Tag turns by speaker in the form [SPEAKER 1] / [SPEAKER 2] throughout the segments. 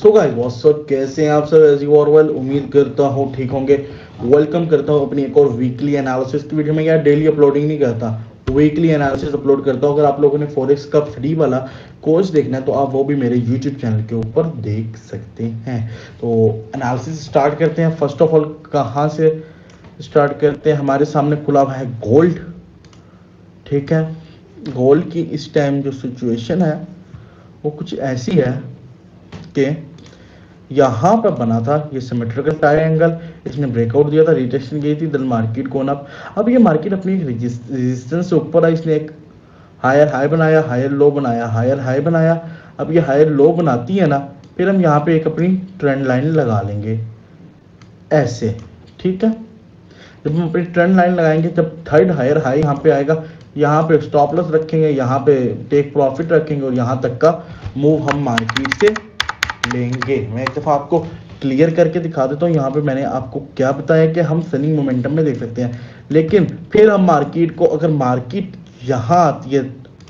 [SPEAKER 1] So guys what's up, कैसे हैं आप सब। एज यू आर वेल, उम्मीद करता हूँ ठीक होंगे। वेलकम करता हूँ अपनी एक और वीकली एनालिसिस की वीडियो में। यार डेली अपलोडिंग नहीं करता, वीकली एनालिसिस अपलोड करता हूँ। अगर आप लोगों ने फॉरेक्स का फ्री वाला कोर्स देखना है तो आप वो भी मेरे यूट्यूब चैनल के ऊपर देख सकते हैं। तो एनालिसिस स्टार्ट करते हैं। फर्स्ट ऑफ ऑल कहाँ से स्टार्ट करते हैं। हमारे सामने खुला हुआ है गोल्ड, ठीक है। गोल्ड की इस टाइम जो सिचुएशन है वो कुछ ऐसी है कि यहाँ पर बना था ये सिमेट्रिकल ट्रायंगल, इसने ब्रेकआउट दिया था, रिटेस्टिंग गई थी, देन मार्केट को अप। अब ये मार्केट अपनी रेजिस्टेंस से ऊपर आई, इसने एक हायर हाई बनाया, हायर लो बनाया, हायर हाई बनाया। अब ये हायर लो बनाती है ना, फिर हम यहाँ पे एक अपनी ट्रेंड लाइन लगा लेंगे ऐसे, ठीक है। जब हम अपनी ट्रेंड लाइन लगाएंगे, जब थर्ड हायर हाई यहाँ पे आएगा, यहाँ पे स्टॉप लॉस रखेंगे, यहाँ पे टेक प्रॉफिट रखेंगे और यहाँ तक का मूव हम मार्केट से लेंगे। मैं एक दफ़ा आपको क्लियर करके दिखा देता हूँ। यहाँ पे मैंने आपको क्या बताया कि हम सेलिंग मोमेंटम में देख सकते हैं, लेकिन फिर हम मार्केट को, अगर मार्केट यहाँ आती है,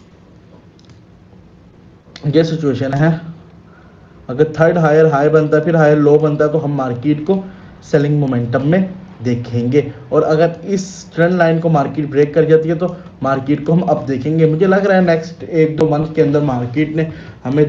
[SPEAKER 1] ये सिचुएशन है, अगर थर्ड हायर हाई बनता है फिर हायर लो बनता है तो हम मार्केट को सेलिंग मोमेंटम में देखेंगे। और अगर इस ट्रेंड लाइन को मार्केट ब्रेक कर जाती है तो मार्केट को हम अब देखेंगे। मुझे लग रहा है नेक्स्ट 1-2 मंथ के अंदर मार्केट ने हमें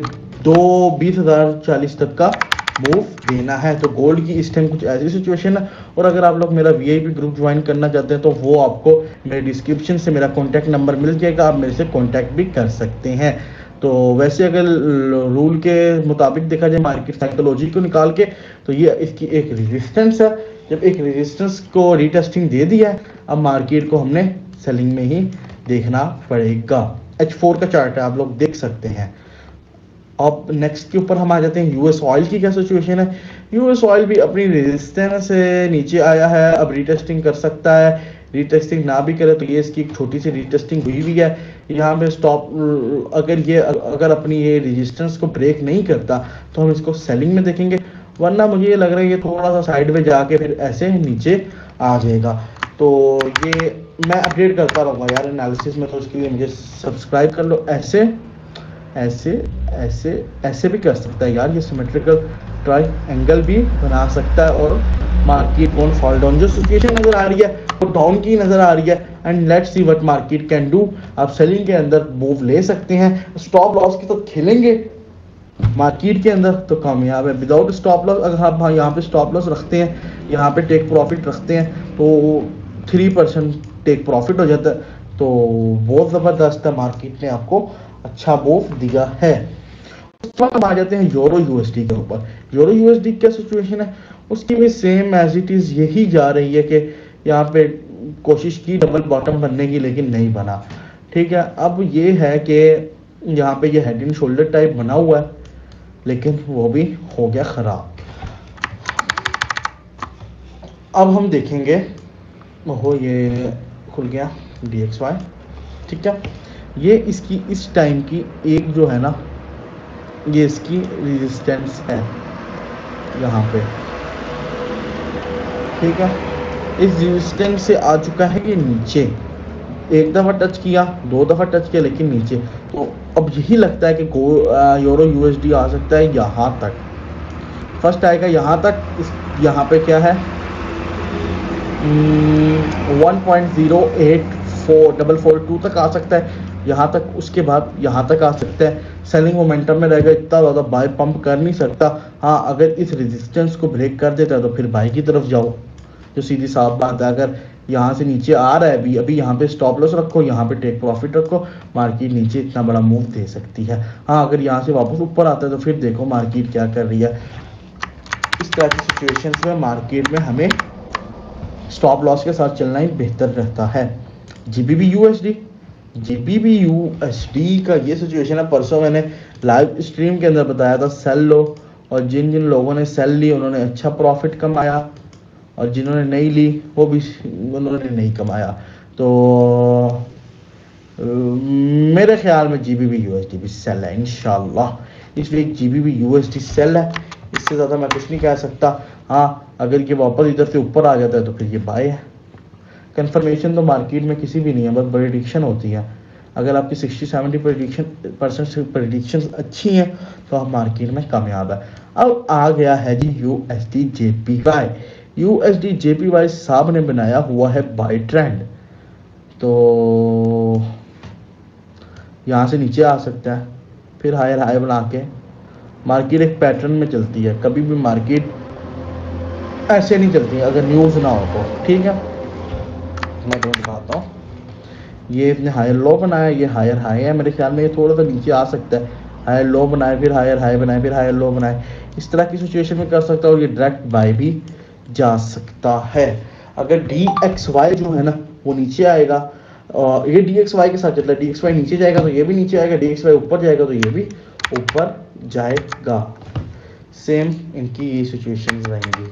[SPEAKER 1] 20,040 तक का मूव देना है। तो गोल्ड की इस टाइम कुछ ऐसी सिचुएशन है। और अगर आप लोग मेरा वीआईपी ग्रुप ज्वाइन करना चाहते हैं तो वो आपको मेरे डिस्क्रिप्शन से मेरा कॉन्टैक्ट नंबर मिल जाएगा, आप मेरे से कॉन्टैक्ट भी कर सकते हैं। तो वैसे अगर रूल के मुताबिक देखा जाए, मार्केट साइकोलॉजी को निकाल के, तो ये इसकी एक रेजिस्टेंस है। जब एक रेजिस्टेंस को रीटेस्टिंग दे दिया है, अब मार्केट को हमने सेलिंग में ही देखना पड़ेगा। H4 का चार्ट है, आप लोग देख सकते हैं। अब नेक्स्ट के ऊपर हम आ जाते हैं। यूएस ऑयल की क्या सिचुएशन है। यूएस ऑयल भी अपनी रेजिस्टेंस से नीचे आया है, अब रीटेस्टिंग कर सकता है। रीटेस्टिंग ना भी करे तो ये इसकी एक छोटी सी रीटेस्टिंग हुई भी है। यहाँ पे स्टॉप, अगर अपनी ये रेजिस्टेंस को ब्रेक नहीं करता तो हम इसको सेलिंग में देखेंगे, वरना मुझे ये लग रहा है ये थोड़ा सा साइड में जाके फिर ऐसे नीचे आ जाएगा। तो ये मैं अपडेट करता रहूँगा यार एनालिसिस में, तो उसके लिए मुझे सब्सक्राइब कर लो। ऐसे ऐसे ऐसे ऐसे भी कर सकता है यार, ये सिमेट्रिकल ट्रायंगल भी बना सकता है। और मार्केट वोंट फॉल डाउन, जो सिचुएशन नजर आ रही है वो डाउन की नजर आ रही है। And let's see what market can do. आप सेलिंग के अंदर मूव ले सकते हैं, स्टॉप लॉस की तो खेलेंगे मार्केट के अंदर तो कामयाब है। विदाउट स्टॉप लॉस अगर आप यहाँ पे स्टॉप लॉस रखते हैं, यहाँ पे टेक प्रॉफिट रखते हैं तो 3% टेक प्रॉफिट हो जाता है। तो बहुत ज़बरदस्त है, मार्केट ने आपको अच्छा मूव दिया है। उसके बाद हम आ जाते हैं यूरो यूएसडी के ऊपर। यूरो यूएसडी क्या सिचुएशन है, उसकी भी सेम एज इट इज़ यही जा रही है कि यहाँ पे कोशिश की डबल बॉटम बनने की, लेकिन नहीं बना, ठीक है। अब ये है कि यहाँ पे ये हेड एंड शोल्डर टाइप बना हुआ है, लेकिन वो भी हो गया खराब। अब हम देखेंगे, हो ये खुल गया DXY, ठीक है। ये इसकी इस टाइम की एक जो है ना, ये इसकी रेजिस्टेंस है यहाँ पे, ठीक है। इस रेजिस्टेंस से आ चुका है ये नीचे, एक दफ़ा टच किया, 2 दफ़ा टच किया, लेकिन नीचे। तो अब यही लगता है कि यूरो यूएसडी आ सकता है यहाँ तक। फर्स्ट आएगा यहाँ तक, इस यहाँ पे क्या है 1.08442 तक आ सकता है यहाँ तक। उसके बाद यहाँ तक आ सकता है। सेलिंग मोमेंटम में रहेगा, इतना ज़्यादा बाय पंप कर नहीं सकता। हाँ, अगर इस रेजिस्टेंस को ब्रेक कर देता है तो फिर बाई की तरफ जाओ, जो सीधी साफ बात है। अगर यहाँ से नीचे आ रहा है अभी यहाँ पे स्टॉप लॉस रखो, यहाँ पे टेक प्रॉफिट रखो, मार्केट नीचे इतना बड़ा मूव दे सकती है। हाँ, अगर यहाँ से वापस ऊपर आता है तो फिर देखो मार्केट क्या कर रही है। इस तरह की सिचुएशंस में मार्केट में हमें स्टॉप लॉस के साथ चलना ही बेहतर रहता है। जीबीबी यूएसडी का ये सिचुएशन है। परसों मैंने लाइव स्ट्रीम के अंदर बताया था सेल लो, और जिन जिन लोगों ने सेल ली उन्होंने अच्छा प्रॉफिट कमाया, और जिन्होंने नहीं ली वो भी उन्होंने नहीं कमाया। तो मेरे ख्याल में जीबीबी यूएसडी भी सेल है इंशाल्लाह। इस वीक जीबीबी यूएसडी सेल है, इससे ज़्यादा मैं कुछ नहीं कह सकता। हाँ, अगर ये वापस इधर से ऊपर आ जाता है तो फिर ये बाय है। कंफर्मेशन तो मार्केट में किसी भी नहीं है, बस प्रेडिक्शन होती है। अगर आपकी 60-70% से प्रेडिक्शन अच्छी हैं तो आप मार्केट में कामयाब है। अब आ गया है जी USD JPY। USD JPY साहब ने बनाया हुआ है बाय ट्रेंड, तो यहाँ से नीचे आ सकता है, फिर हायर हाई बना के मार्केट एक पैटर्न में चलती है। कभी भी मार्केट ऐसे नहीं चलती अगर न्यूज़ ना हो तो, ठीक है। मैं तुम्हें दिखाता हूँ, ये इसने हायर लो बनाया, ये हायर हाई है, मेरे ख्याल में ये थोड़ा सा नीचे आ सकता है। हायर लो बनाए, फिर हायर हाई बनाए, फिर हायर लो बनाए, इस तरह की सिचुएशन में कर सकता है, और ये डायरेक्ट बाय भी जा सकता है। अगर DXY जो है ना वो नीचे आएगा, और ये DXY के साथ चलता है, DXY नीचे जाएगा तो ये भी नीचे आएगा, DXY ऊपर जाएगा तो ये भी ऊपर जाएगा। सेम इनकी ये सिचुएशन रहेंगी।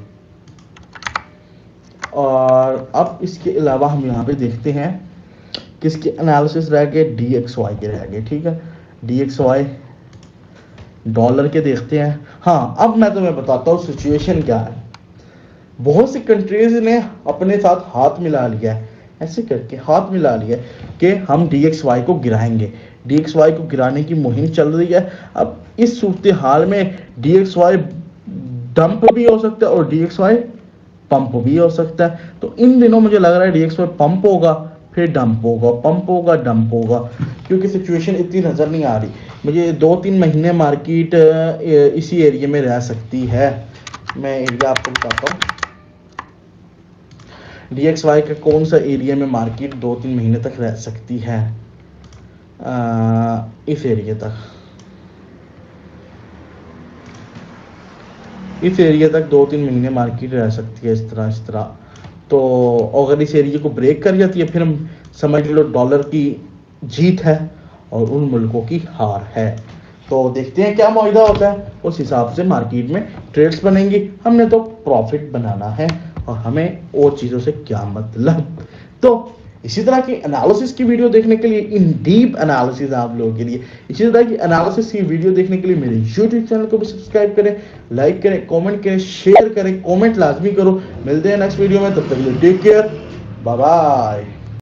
[SPEAKER 1] और अब इसके अलावा हम यहाँ पे देखते हैं किसके एनालिसिस रह गए, DXY के रह गए, ठीक है। DXY डॉलर के देखते हैं। हाँ, अब मैं तुम्हें बताता हूँ सिचुएशन क्या है। बहुत सी कंट्रीज ने अपने साथ हाथ मिला लिया है, ऐसे करके हाथ मिला लिया है कि हम DXY को गिराएंगे। DXY को गिराने की मुहिम चल रही है। अब इस सूरत हाल में DXY डंप भी हो सकता है और DXY पंप भी हो सकता है। तो इन दिनों मुझे लग रहा है DXY पंप होगा, फिर डंप होगा, पंप होगा, डंप होगा, क्योंकि सिचुएशन इतनी नज़र नहीं आ रही। मुझे 2-3 महीने मार्केट इसी एरिया में रह सकती है। मैं एरिया आपको बताता हूँ, DXY का कौन सा एरिया में मार्केट 2-3 महीने तक रह सकती है। इस एरिया तक, इस एरिया तक 2-3 महीने मार्केट रह सकती है, इस तरह। तो अगर इस एरिया को ब्रेक कर जाती है, फिर हम समझ लो डॉलर की जीत है और उन मुल्कों की हार है। तो देखते हैं क्या माहिदा होता है, उस हिसाब से मार्केट में ट्रेड्स बनेंगी। हमने तो प्रॉफिट बनाना है और हमें और चीज़ों से क्या मतलब। तो इसी तरह की एनालिसिस की वीडियो देखने के लिए, इन डीप एनालिसिस आप लोगों के लिए, इसी तरह की एनालिसिस की वीडियो देखने के लिए मेरे YouTube चैनल को भी सब्सक्राइब करें, लाइक करें, कमेंट करें, शेयर करें, कमेंट लाजमी करो। मिलते हैं नेक्स्ट वीडियो में, तब तक के लिए टेक केयर, बाय बाय।